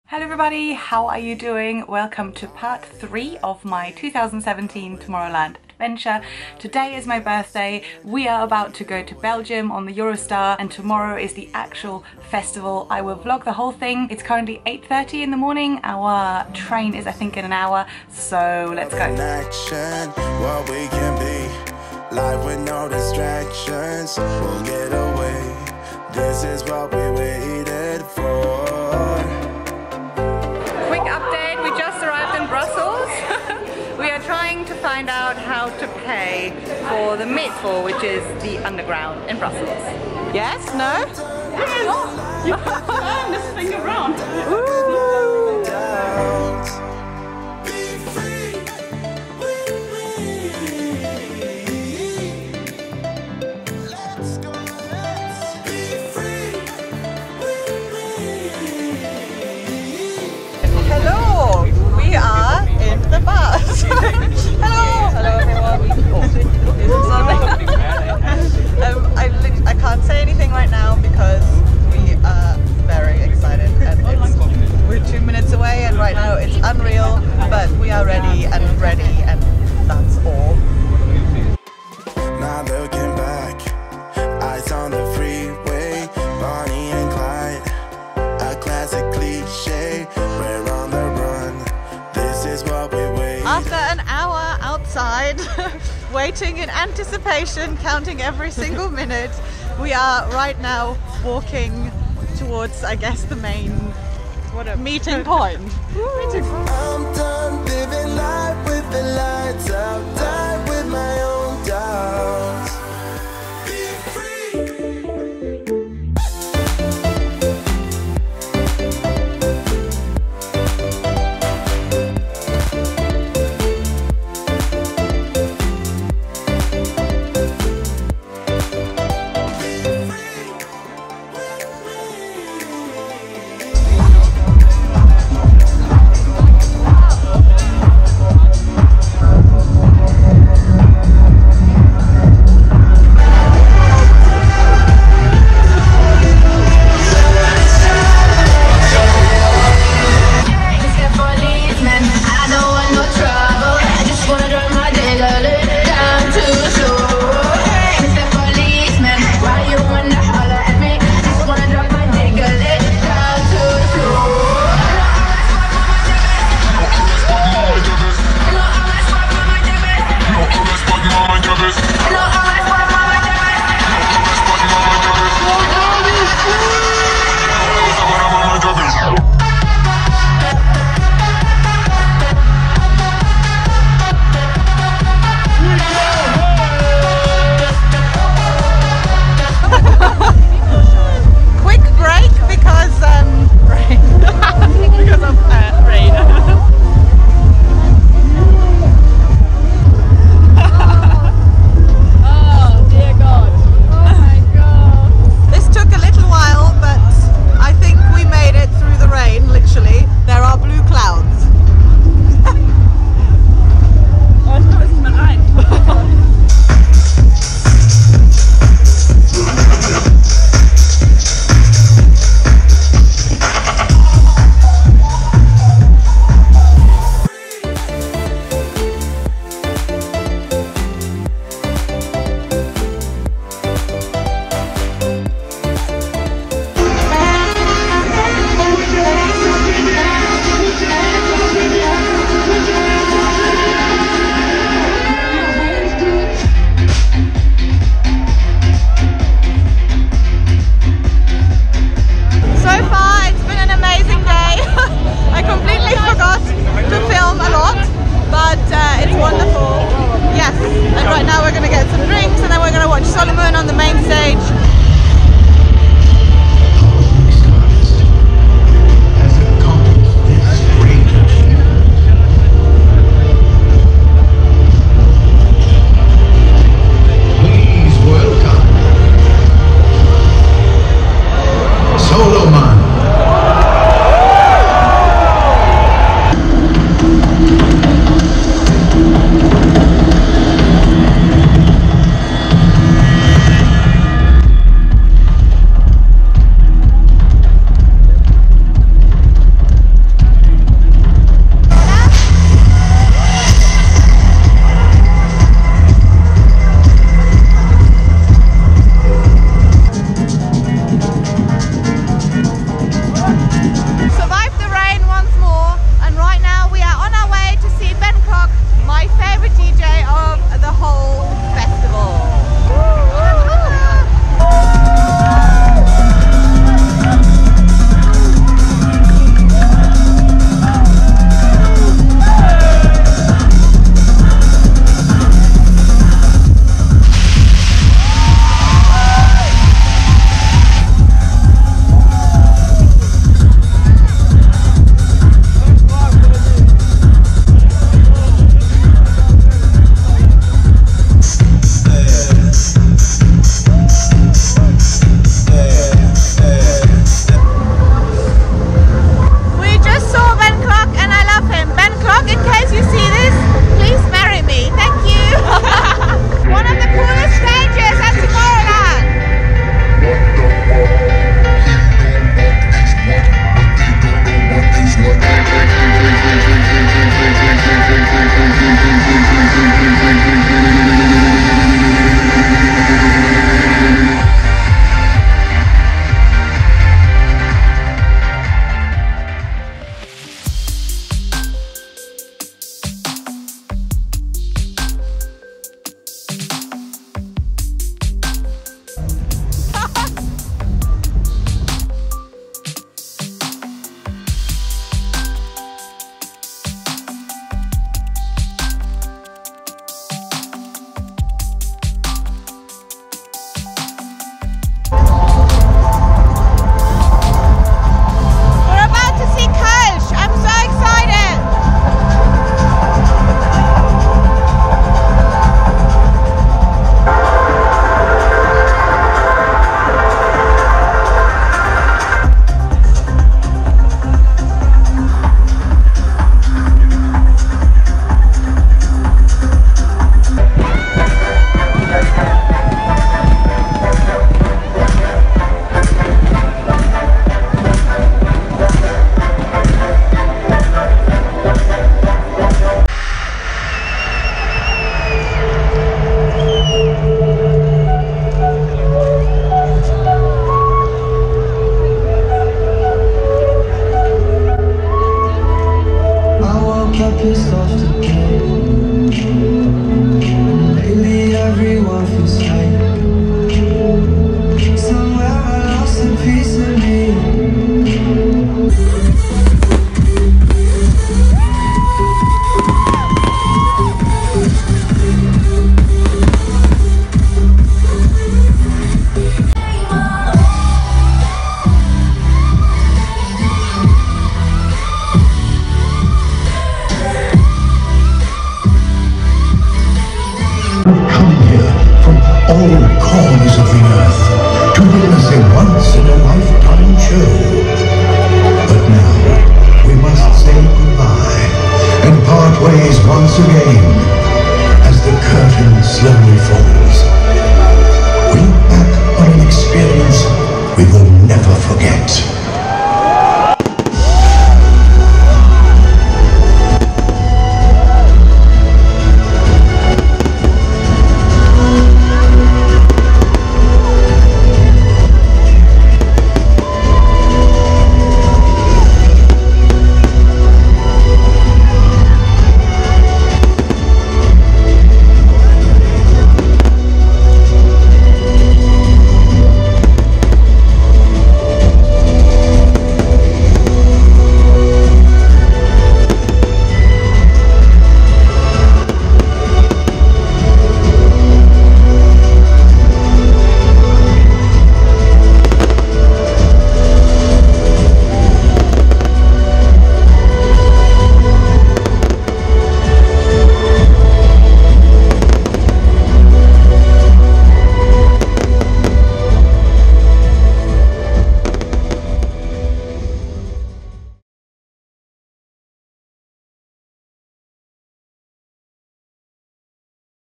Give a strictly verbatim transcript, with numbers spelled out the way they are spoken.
Hello everybody, how are you doing? Welcome to part three of my two thousand seventeen Tomorrowland adventure. Today is my birthday. We are about to go to Belgium on the Eurostar and tomorrow is the actual festival. I will vlog the whole thing. It's currently eight thirty in the morning. Our train is I think in an hour, so let's go. Action, what we can be, life with no distractions, we'll get away. This is what we waited for. Quick update, we just arrived in Brussels. We are trying to find out how to pay for the metro, which is the underground in Brussels. Yes? No? Yes! You can turn this thing around. Hello! We are in the bus. Hello! Hello everyone. Oh, is it something? um, I, I can't say anything right now because we are very excited and it's, we're two minutes away and right now it's unreal, but we are ready and ready and that's all. Now looking back, eyes on the freeway, Bonnie and Clyde, a classic cliche, we're on the run, this is what we wait. After an hour outside, waiting in anticipation, counting every single minute, we are right now walking towards, I guess, the main what a meeting point. Meeting point. I'm done living life with the lights out, die with my own doubts. Be free. up pissed off today. Lately everyone feels